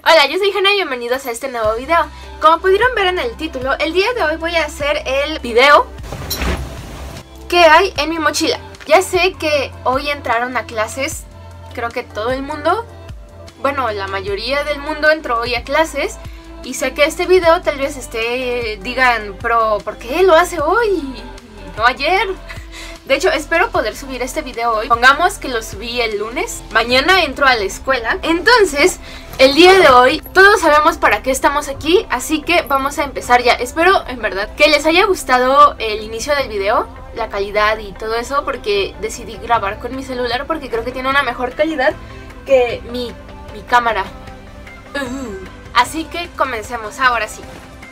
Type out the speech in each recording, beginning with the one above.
Hola, yo soy Hanna y bienvenidos a este nuevo video. Como pudieron ver en el título, el día de hoy voy a hacer el video que hay en mi mochila. Ya sé que hoy entraron a clases, creo que todo el mundo, bueno, la mayoría del mundo entró hoy a clases. Y sé que este video tal vez digan, pero ¿por qué lo hace hoy? No ayer. De hecho, espero poder subir este video hoy. Pongamos que lo subí el lunes. Mañana entro a la escuela. Entonces, el día de hoy, todos sabemos para qué estamos aquí. Así que vamos a empezar ya. Espero, en verdad, que les haya gustado el inicio del video, la calidad y todo eso, porque decidí grabar con mi celular porque creo que tiene una mejor calidad que mi cámara. Así que comencemos, ahora sí.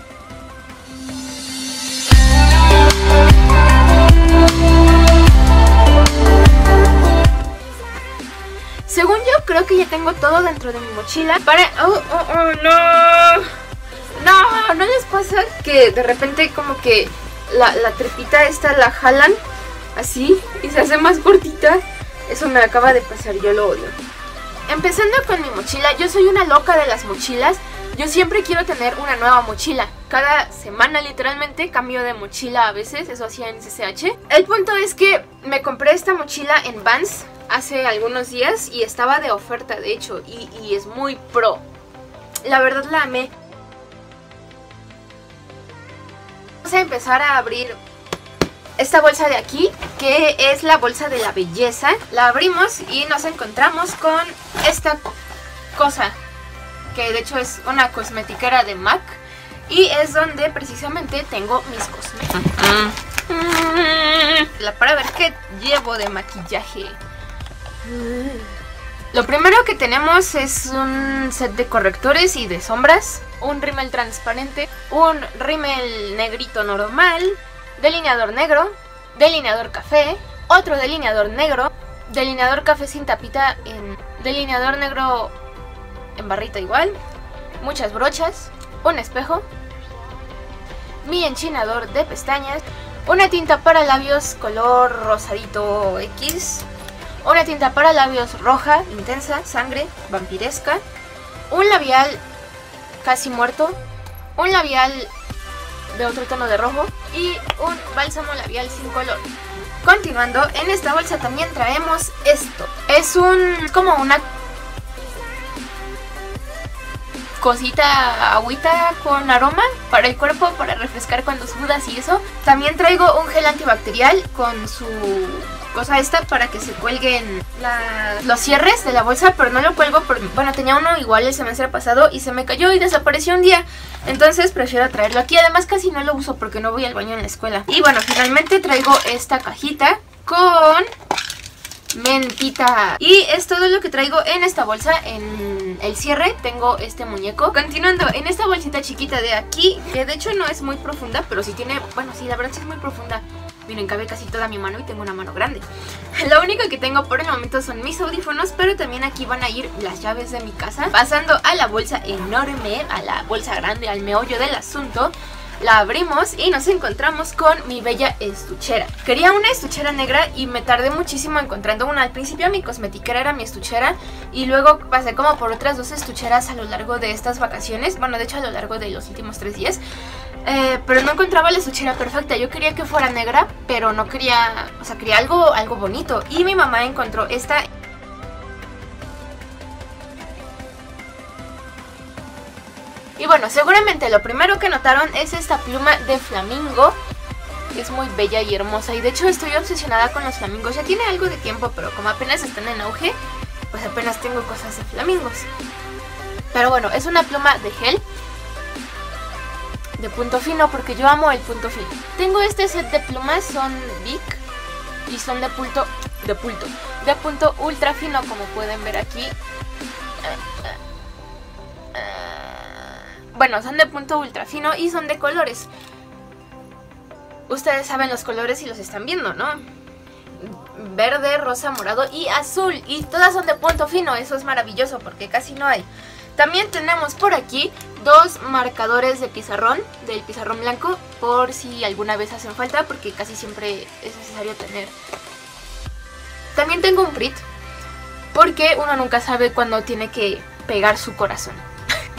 Según yo, creo que ya tengo todo dentro de mi mochila para... No les pasa que de repente como que la trepita esta la jalan así y se hace más cortita. Eso me acaba de pasar, yo lo odio. Empezando con mi mochila, yo soy una loca de las mochilas. Yo siempre quiero tener una nueva mochila. Cada semana literalmente cambio de mochila a veces, eso hacía en CCH. El punto es que me compré esta mochila en Vans hace algunos días y estaba de oferta de hecho y es muy pro. La verdad la amé. Vamos a empezar a abrir esta bolsa de aquí, que es la bolsa de la belleza. La abrimos y nos encontramos con esta cosa, que de hecho es una cosmetiquera de MAC. Y es donde precisamente tengo mis cosméticos. Para ver qué llevo de maquillaje. Lo primero que tenemos es un set de correctores y de sombras, un rímel transparente, un rímel negrito normal, delineador negro, delineador café, otro delineador negro, delineador café sin tapita, delineador negro en barrita igual, muchas brochas, un espejo, mi enchinador de pestañas, una tinta para labios color rosadito X, una tinta para labios roja, intensa, sangre, vampiresca, un labial casi muerto, un labial de otro tono de rojo y un bálsamo labial sin color. Continuando, en esta bolsa también traemos esto. Es como una cosita, agüita con aroma para el cuerpo, para refrescar cuando sudas y eso. También traigo un gel antibacterial con su cosa esta para que se cuelguen los cierres de la bolsa, pero no lo cuelgo porque, bueno, tenía uno igual el semestre pasado y se me cayó y desapareció un día. Entonces prefiero traerlo aquí, además casi no lo uso porque no voy al baño en la escuela. Y bueno, finalmente traigo esta cajita con mentita. Y es todo lo que traigo en esta bolsa. En el cierre tengo este muñeco. Continuando, en esta bolsita chiquita de aquí, que de hecho no es muy profunda, pero sí tiene, bueno, sí, la verdad sí es muy profunda. Miren, cabe casi toda mi mano y tengo una mano grande. Lo único que tengo por el momento son mis audífonos, pero también aquí van a ir las llaves de mi casa. Pasando a la bolsa enorme, a la bolsa grande, al meollo del asunto. La abrimos y nos encontramos con mi bella estuchera. Quería una estuchera negra y me tardé muchísimo encontrando una. Al principio mi cosmetiquera era mi estuchera y luego pasé como por otras dos estucheras a lo largo de estas vacaciones. Bueno, de hecho a lo largo de los últimos 3 días. Pero no encontraba la estuchera perfecta. Yo quería que fuera negra, pero no quería, o sea, quería algo bonito. Y mi mamá encontró esta. Y bueno, seguramente lo primero que notaron es esta pluma de flamingo, que es muy bella y hermosa. Y de hecho estoy obsesionada con los flamingos. Ya tiene algo de tiempo, pero como apenas están en auge, pues apenas tengo cosas de flamingos. Pero bueno, es una pluma de gel de punto fino, porque yo amo el punto fino. Tengo este set de plumas, son Bic y son de punto ultra fino, como pueden ver aquí. Bueno, son de punto ultra fino y son de colores. Ustedes saben los colores y los están viendo, ¿no? Verde, rosa, morado y azul. Y todas son de punto fino, eso es maravilloso porque casi no hay. También tenemos por aquí dos marcadores de pizarrón, del pizarrón blanco, por si alguna vez hacen falta, porque casi siempre es necesario tener. También tengo un Prit, porque uno nunca sabe cuándo tiene que pegar su corazón.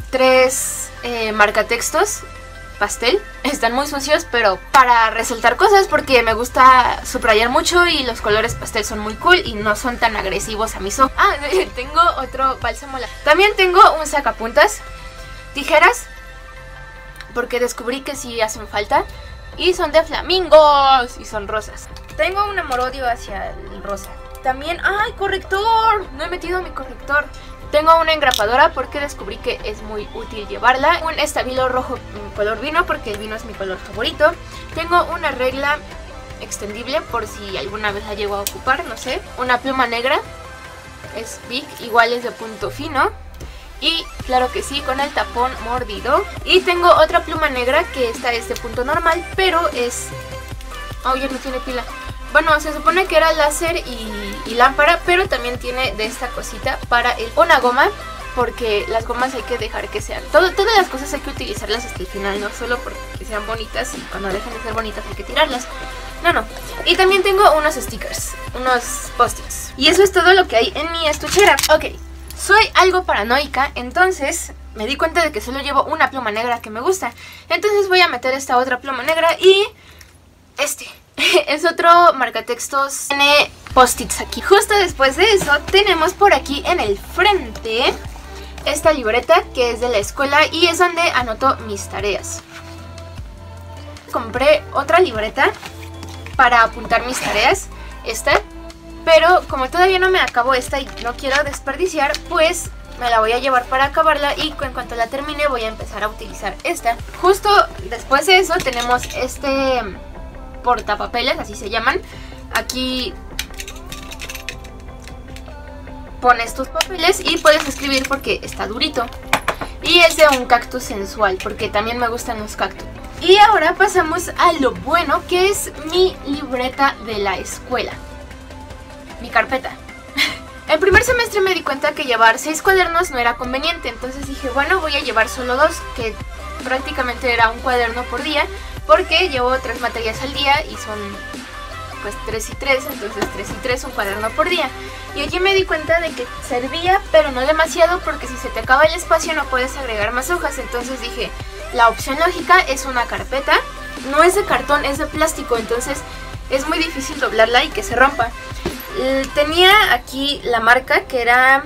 3 marcatextos pastel. Están muy sucios, pero para resaltar cosas, porque me gusta subrayar mucho y los colores pastel son muy cool y no son tan agresivos a mis ojos. Ah, tengo otro bálsamo. También tengo un sacapuntas, tijeras, porque descubrí que sí hacen falta, y son de flamingos y son rosas. Tengo un amor-odio hacia el rosa. También, ¡ay, corrector! No he metido mi corrector. Tengo una engrapadora porque descubrí que es muy útil llevarla. Un estabilo rojo color vino porque el vino es mi color favorito. Tengo una regla extendible por si alguna vez la llego a ocupar, no sé. Una pluma negra, es big, igual es de punto fino. Y claro que sí, con el tapón mordido. Y tengo otra pluma negra que esta es de punto normal, pero es... oh, ya no tiene pila. Bueno, se supone que era láser y lámpara, pero también tiene de esta cosita para una goma, porque las gomas hay que dejar que sean... todas las cosas hay que utilizarlas hasta el final, no solo porque sean bonitas y cuando dejen de ser bonitas hay que tirarlas. No. Y también tengo unos stickers, unos post-its. Y eso es todo lo que hay en mi estuchera. Ok, soy algo paranoica, entonces me di cuenta de que solo llevo una pluma negra que me gusta. Entonces voy a meter esta otra pluma negra y... este es otro marcatextos, tiene post-its aquí. Justo después de eso tenemos por aquí en el frente esta libreta que es de la escuela y es donde anoto mis tareas. Compré otra libreta para apuntar mis tareas, esta, pero como todavía no me acabo esta y no quiero desperdiciar, pues me la voy a llevar para acabarla y en cuanto la termine voy a empezar a utilizar esta. Justo después de eso tenemos este... portapapeles, así se llaman. Aquí pones tus papeles y puedes escribir porque está durito. Y es de un cactus sensual, porque también me gustan los cactus. Y ahora pasamos a lo bueno, que es mi libreta de la escuela. Mi carpeta. El primer semestre me di cuenta que llevar 6 cuadernos no era conveniente, entonces dije, bueno, voy a llevar solo 2, que prácticamente era un cuaderno por día, porque llevo 3 materias al día y son pues 3 y 3, entonces 3 y 3, un cuaderno por día. Y allí me di cuenta de que servía, pero no demasiado, porque si se te acaba el espacio no puedes agregar más hojas. Entonces dije, la opción lógica es una carpeta, no es de cartón, es de plástico, entonces es muy difícil doblarla y que se rompa. Tenía aquí la marca que era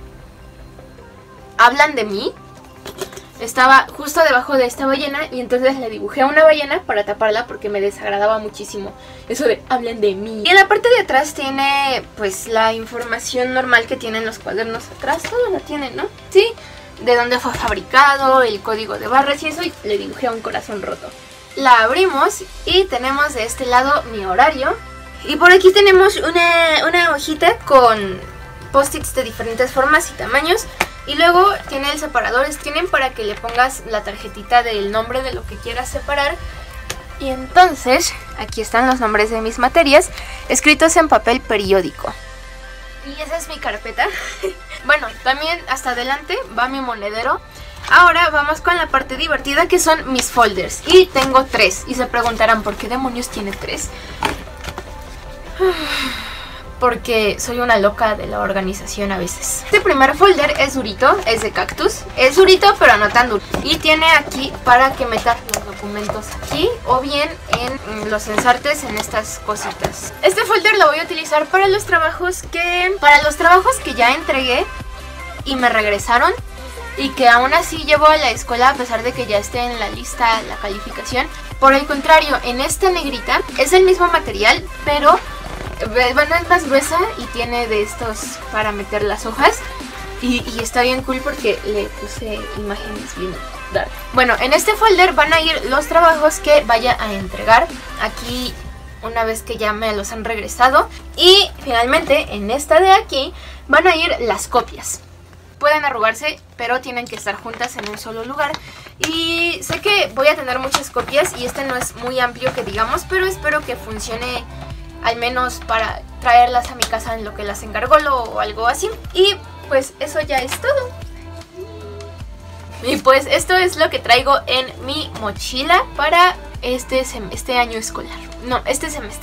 Hablan de mí. Estaba justo debajo de esta ballena y entonces le dibujé a una ballena para taparla porque me desagradaba muchísimo eso de hablen de mí. Y en la parte de atrás tiene pues la información normal que tienen los cuadernos atrás, todo lo tienen, ¿no? Sí, de dónde fue fabricado, el código de barras y eso, y le dibujé a un corazón roto. La abrimos y tenemos de este lado mi horario y por aquí tenemos una hojita con post-its de diferentes formas y tamaños. Y luego tiene el separador, tienen para que le pongas la tarjetita del nombre de lo que quieras separar. Y entonces, aquí están los nombres de mis materias, escritos en papel periódico. Y esa es mi carpeta. Bueno, también hasta adelante va mi monedero. Ahora vamos con la parte divertida, que son mis folders. Y tengo 3, y se preguntarán, ¿por qué demonios tiene 3? Porque soy una loca de la organización a veces. Este primer folder es durito, es de cactus. Es durito pero no tan duro. Y tiene aquí para que metas los documentos aquí o bien en los ensartes en estas cositas. Este folder lo voy a utilizar para los trabajos que ya entregué y me regresaron y que aún así llevo a la escuela a pesar de que ya esté en la lista la calificación. Por el contrario, en esta negrita es el mismo material, pero bueno, es más gruesa y tiene de estos para meter las hojas y está bien cool porque le puse imágenes bien dark. Bueno, en este folder van a ir los trabajos que vaya a entregar aquí una vez que ya me los han regresado, y finalmente en esta de aquí van a ir las copias. Pueden arrugarse, pero tienen que estar juntas en un solo lugar. Y sé que voy a tener muchas copias y este no es muy amplio que digamos, pero espero que funcione al menos para traerlas a mi casa en lo que las engargolo o algo así. Y pues eso ya es todo. Y pues esto es lo que traigo en mi mochila para este año escolar. No, este semestre.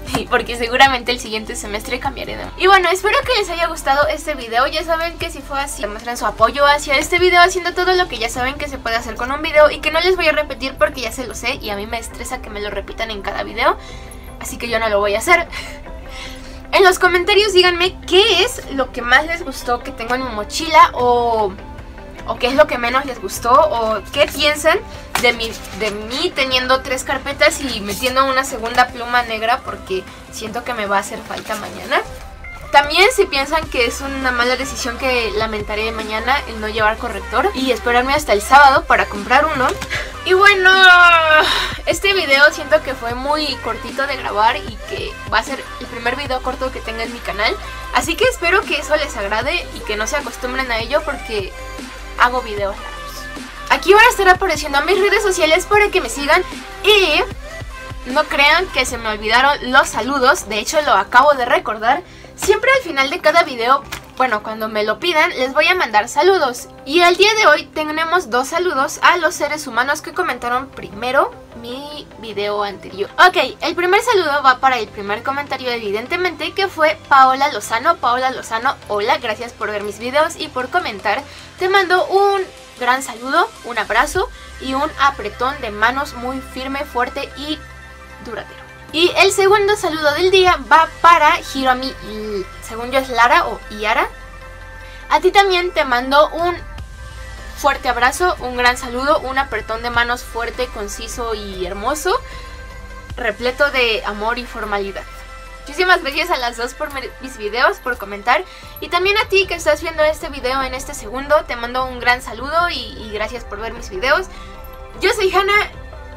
porque seguramente el siguiente semestre cambiaré de... Y bueno, espero que les haya gustado este video. Ya saben que si fue así, demuestren su apoyo hacia este video haciendo todo lo que ya saben que se puede hacer con un video y que no les voy a repetir porque ya se lo sé y a mí me estresa que me lo repitan en cada video, así que yo no lo voy a hacer. En los comentarios díganme qué es lo que más les gustó que tengo en mi mochila o qué es lo que menos les gustó o qué piensan de mí teniendo 3 carpetas y metiendo una segunda pluma negra porque siento que me va a hacer falta mañana. También si piensan que es una mala decisión que lamentaré mañana el no llevar corrector y esperarme hasta el sábado para comprar uno. Y bueno, este video siento que fue muy cortito de grabar y que va a ser el primer video corto que tenga en mi canal. Así que espero que eso les agrade y que no se acostumbren a ello porque hago videos largos. Aquí van a estar apareciendo mis redes sociales para que me sigan y no crean que se me olvidaron los saludos. De hecho lo acabo de recordar. Siempre al final de cada video, bueno, cuando me lo pidan, les voy a mandar saludos. Y el día de hoy tenemos 2 saludos a los seres humanos que comentaron primero mi video anterior. Ok, el primer saludo va para el primer comentario evidentemente, que fue Paola Lozano. Paola Lozano, hola, gracias por ver mis videos y por comentar. Te mando un gran saludo, un abrazo y un apretón de manos muy firme, fuerte y duradero. Y el segundo saludo del día va para Hiromi, según yo es Lara o Iara. A ti también te mando un fuerte abrazo, un gran saludo, un apretón de manos fuerte, conciso y hermoso, repleto de amor y formalidad. Muchísimas gracias a las dos por mis videos, por comentar. Y también a ti que estás viendo este video en este segundo, te mando un gran saludo y gracias por ver mis videos. Yo soy Hanna,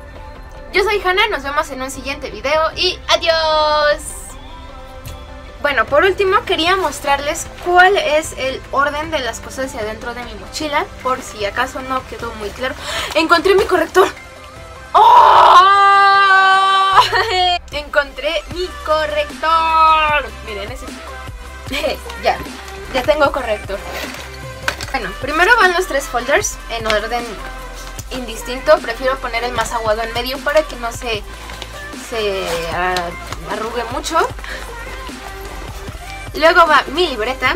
nos vemos en un siguiente video y adiós. Bueno, por último quería mostrarles cuál es el orden de las cosas de adentro de mi mochila, por si acaso no quedó muy claro. ¡Encontré mi corrector! ¡Oh! ¡Encontré mi corrector! Miren, ese ya tengo corrector. Bueno, primero van los 3 folders en orden indistinto. Prefiero poner el más aguado en medio para que no se arrugue mucho. Luego va mi libreta.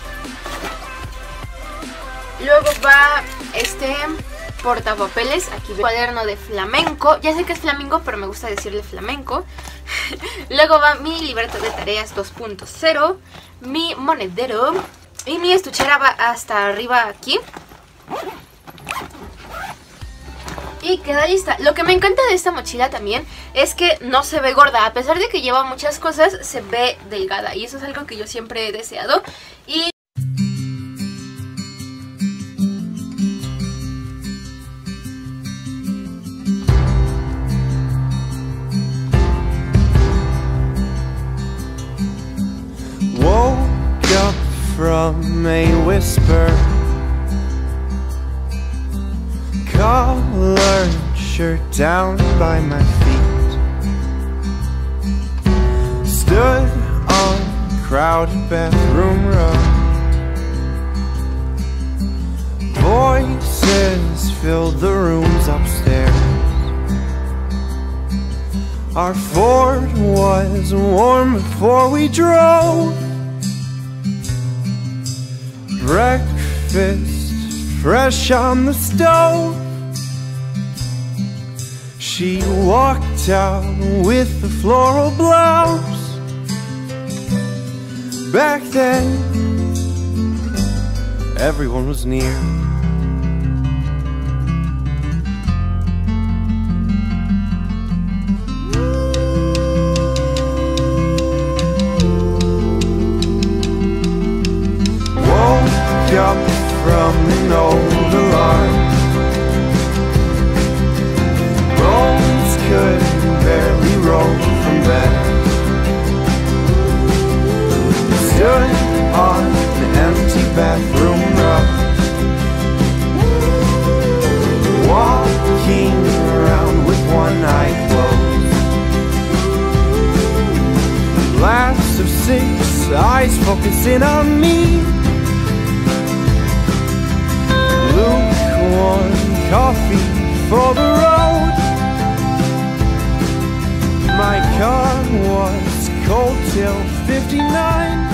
Luego va este portapapeles, aquí cuaderno de flamenco. Ya sé que es flamenco, pero me gusta decirle flamenco. Luego va mi libreta de tareas 2.0, mi monedero y mi estuchera va hasta arriba aquí. Y queda lista. Lo que me encanta de esta mochila también es que no se ve gorda. A pesar de que lleva muchas cosas, se ve delgada. Y eso es algo que yo siempre he deseado. Y woke up from a whisper, collared shirt down by my feet, stood on crowded bathroom row, voices filled the rooms upstairs. Our Ford was warm before we drove, breakfast fresh on the stove. She walked out with the floral blouse. Back then, everyone was near. Woke up from an old alarm. Bones could barely roll from bed. Stood on the empty bathroom rug, walking around with one eye closed. Glass of 6, eyes focusing on me. Lukewarm coffee for the road. My car was cold till 59.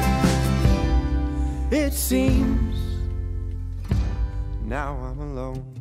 It seems now I'm alone.